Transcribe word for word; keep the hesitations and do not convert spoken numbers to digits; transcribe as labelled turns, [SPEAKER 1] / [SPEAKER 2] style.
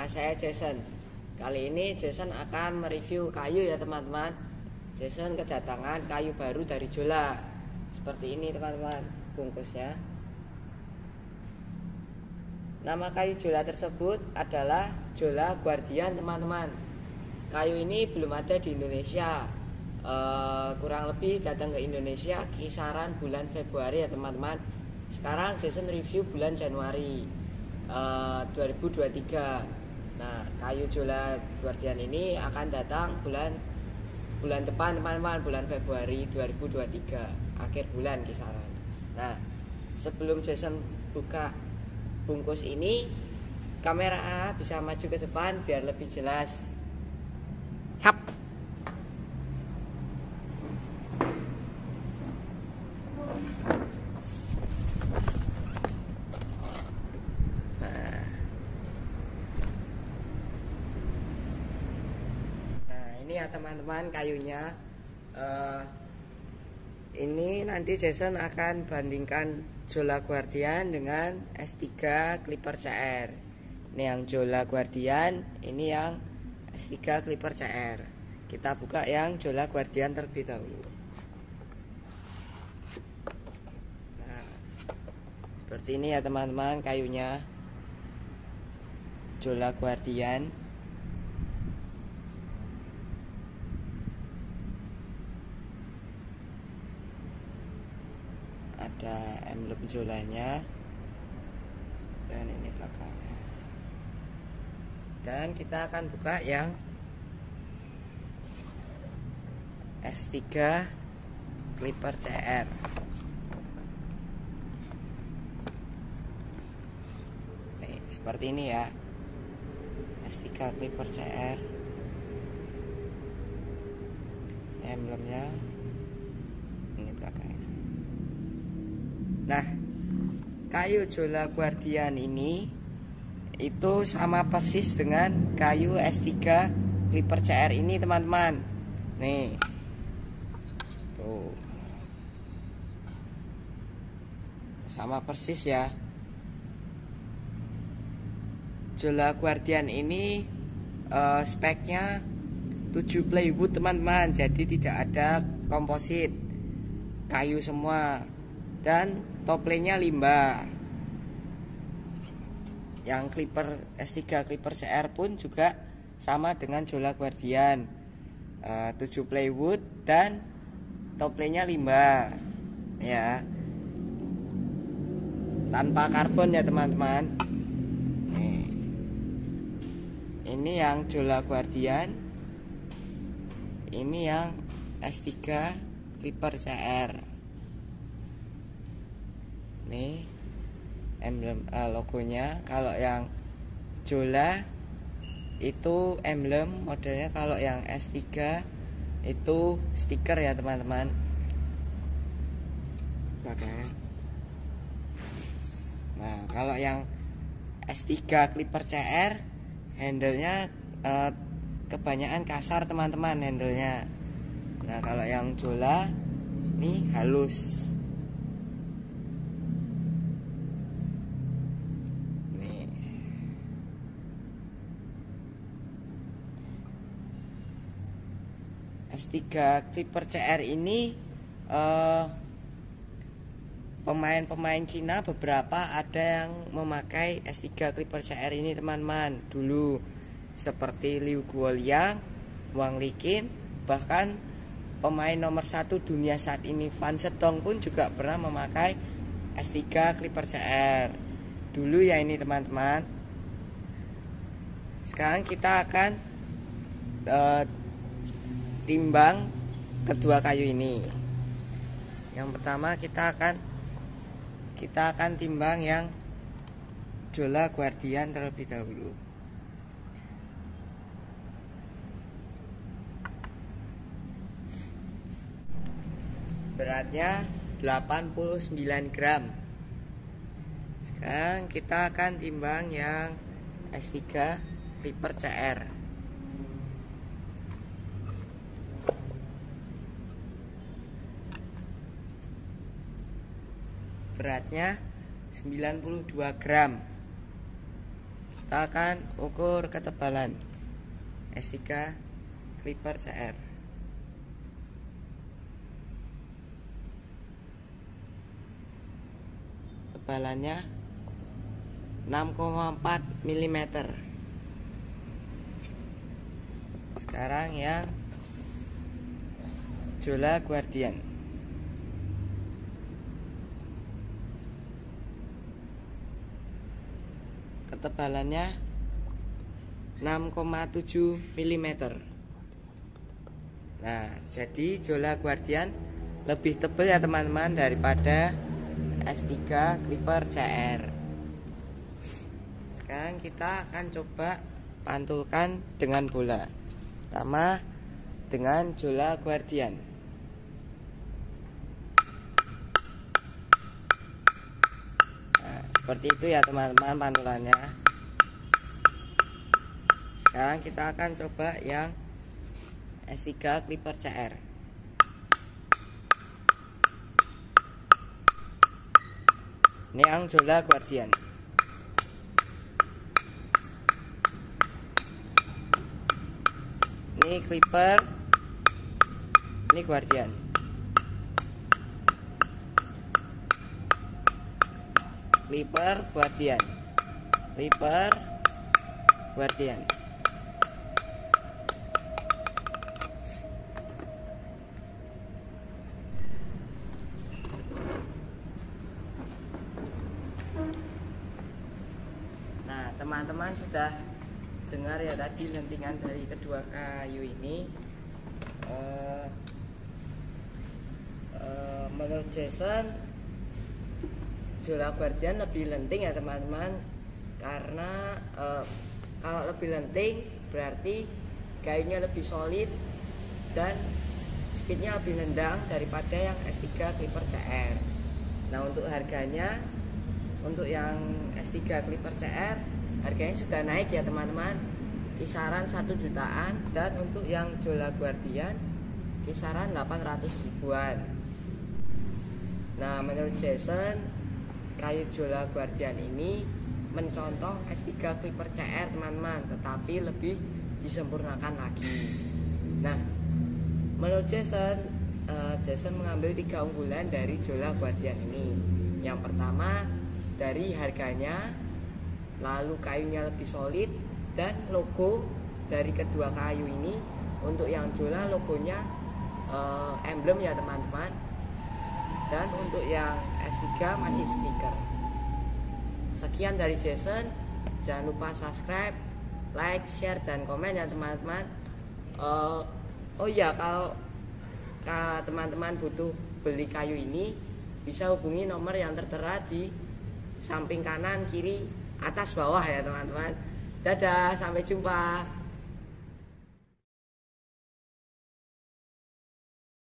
[SPEAKER 1] Nama saya Jason. Kali ini Jason akan mereview kayu ya teman-teman. Jason kedatangan kayu baru dari Jola. Seperti ini teman-teman bungkusnya. Nama kayu Jola tersebut adalah Jola Guardian teman-teman. Kayu ini belum ada di Indonesia. e, Kurang lebih datang ke Indonesia kisaran bulan Februari ya teman-teman. Sekarang Jason review bulan Januari uh, dua ribu dua puluh tiga. Nah, kayu Jola Guardian ini akan datang bulan bulan depan teman-teman, bulan Februari dua ribu dua puluh tiga, akhir bulan kisaran. Nah, sebelum Jason buka bungkus ini, kamera A bisa maju ke depan biar lebih jelas. Hap. Ini ya teman-teman kayunya. uh, Ini nanti Jason akan bandingkan Jola Guardian dengan S tiga Clipper C R. Ini yang Jola Guardian, ini yang S tiga Clipper C R. Kita buka yang Jola Guardian terlebih dahulu. Nah, seperti ini ya teman-teman kayunya Jola Guardian. Ada emblem Jolanya dan ini belakangnya. Dan kita akan buka yang S tiga Clipper C R. Nih, seperti ini ya, S tiga Clipper C R. Emblemnya ini belakangnya. Nah, kayu Jola Guardian ini itu sama persis dengan kayu S tiga Clipper C R ini teman-teman. Nih, tuh, sama persis ya. Jola Guardian ini uh, speknya tujuh plywood teman-teman, jadi tidak ada komposit, kayu semua. Dan toplenya limbah. Yang Clipper S tiga Clipper C R pun juga sama dengan Jola Guardian, uh, tujuh plywood dan toplenya limbah ya, tanpa karbon ya teman-teman. Nih, ini yang Jola Guardian, ini yang S tiga Clipper C R. Nih emblem uh, logonya. Kalau yang Jola itu emblem modelnya, kalau yang S tiga itu stiker ya teman-teman. Oke. Nah, kalau yang S tiga Clipper C R handlenya uh, kebanyakan kasar teman-teman handlenya. Nah, kalau yang Jola ini halus. S tiga Clipper C R ini pemain-pemain uh, Cina beberapa ada yang memakai S tiga Clipper C R ini teman-teman dulu, seperti Liu Guoliang, Wang Liqin, bahkan pemain nomor satu dunia saat ini Fan Zhendong pun juga pernah memakai S tiga Clipper C R dulu ya ini teman-teman. Sekarang kita akan uh, timbang kedua kayu ini. Yang pertama kita akan kita akan timbang yang Jola Guardian terlebih dahulu. Beratnya delapan puluh sembilan gram. Sekarang kita akan timbang yang S tiga Clipper C R. Beratnya sembilan puluh dua gram. kita akan ukur ketebalan S tiga Clipper C R. Tebalannya enam koma empat milimeter. Sekarang yang Jola Guardian. Ketebalannya enam koma tujuh milimeter. Nah, jadi Jola Guardian lebih tebal ya teman-teman daripada S tiga Clipper C R. Sekarang kita akan coba pantulkan dengan bola. Pertama dengan Jola Guardian. Nah, seperti itu ya teman-teman pantulannya. Sekarang kita akan coba yang S tiga Clipper C R. Ini yang Jola Guardian. Ini Clipper, ini Guardian. Clipper, Guardian. Clipper, Guardian. Nah, teman-teman sudah dengar ya tadi lentingan dari kedua kayu ini. uh, uh, Menurut Jason, Jola Guardian lebih lenting ya teman-teman, karena uh, kalau lebih lenting berarti kayunya lebih solid dan speednya lebih nendang daripada yang S tiga Clipper C R. Nah, untuk harganya, untuk yang S tiga Clipper C R harganya sudah naik ya teman-teman, kisaran satu jutaan, dan untuk yang Jola Guardian kisaran delapan ratus ribuan. Nah, menurut Jason, kayu Jola Guardian ini mencontoh S tiga Clipper C R teman-teman, tetapi lebih disempurnakan lagi. Nah, menurut Jason, uh, Jason mengambil tiga unggulan dari Jola Guardian ini. Yang pertama dari harganya, lalu kayunya lebih solid, dan logo dari kedua kayu ini. Untuk yang Jola logonya uh, emblem ya teman-teman, dan untuk yang S tiga masih stiker. Sekian dari Jason, jangan lupa subscribe, like, share, dan komen ya teman-teman. uh, Oh iya, kalau teman-teman butuh beli kayu ini, bisa hubungi nomor yang tertera di samping kanan, kiri, atas, bawah ya teman-teman. Dadah, sampai jumpa.